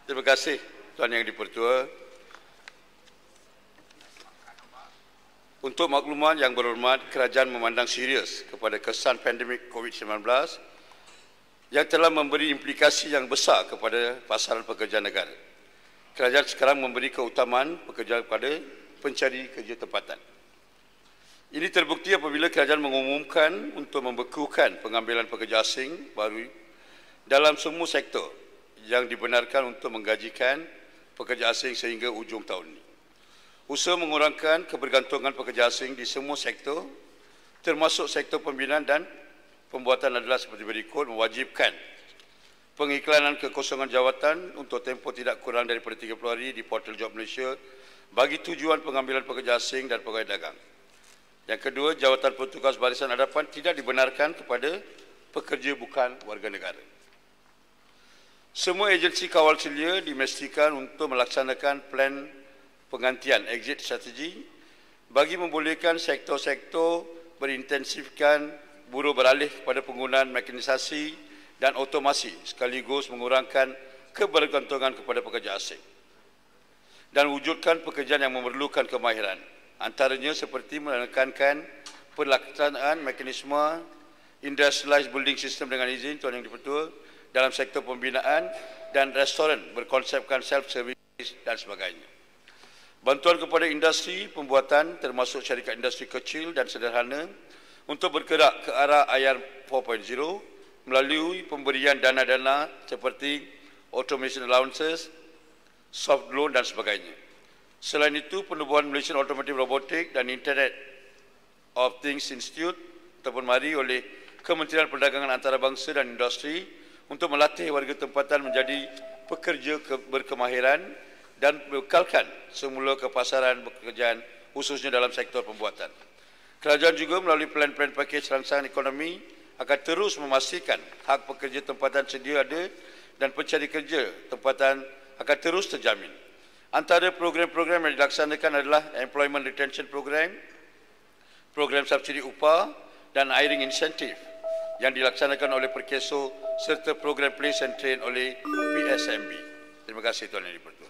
Terima kasih Tuan Yang Dipertua. Untuk makluman yang berhormat, kerajaan memandang serius kepada kesan pandemik COVID-19 yang telah memberi implikasi yang besar kepada pasaran pekerjaan negara. Kerajaan sekarang memberi keutamaan pekerja kepada pencari kerja tempatan. Ini terbukti apabila kerajaan mengumumkan untuk membekukan pengambilan pekerja asing baru dalam semua sektor yang dibenarkan untuk menggajikan pekerja asing sehingga ujung tahun ini. Usaha mengurangkan kebergantungan pekerja asing di semua sektor, termasuk sektor pembinaan dan pembuatan adalah seperti berikut: mewajibkan pengiklanan kekosongan jawatan untuk tempoh tidak kurang daripada 30 hari di portal Job Malaysia bagi tujuan pengambilan pekerja asing dan pegawai dagang. Yang kedua, jawatan petugas barisan hadapan tidak dibenarkan kepada pekerja bukan warga negara. Semua agensi kawal selia dimestikan untuk melaksanakan plan penggantian exit strategi bagi membolehkan sektor-sektor berintensifkan buruh beralih kepada penggunaan mekanisasi dan otomasi sekaligus mengurangkan kebergantungan kepada pekerja asing dan wujudkan pekerjaan yang memerlukan kemahiran, antaranya seperti menekankan pelaksanaan mekanisme industrialized building system dengan izin Tuan Yang Dipertua dalam sektor pembinaan dan restoran berkonsepkan self-service dan sebagainya. Bantuan kepada industri pembuatan termasuk syarikat industri kecil dan sederhana untuk bergerak ke arah IR 4.0 melalui pemberian dana-dana seperti automation allowances, soft loan dan sebagainya. Selain itu, penubuhan Malaysian Automotive Robotic dan Internet of Things Institute ataupun MARI oleh Kementerian Perdagangan Antarabangsa dan Industri untuk melatih warga tempatan menjadi pekerja berkemahiran dan bekalkan semula ke pasaran pekerjaan khususnya dalam sektor pembuatan. Kerajaan juga melalui plan-plan pakej rangsangan ekonomi akan terus memastikan hak pekerja tempatan sedia ada dan pencari kerja tempatan akan terus terjamin. Antara program-program yang dilaksanakan adalah Employment Retention Program, program subsidi upah dan hiring incentive yang dilaksanakan oleh Perkeso serta program Place and Train oleh PSMB. Terima kasih Tuan Yang Dipertua.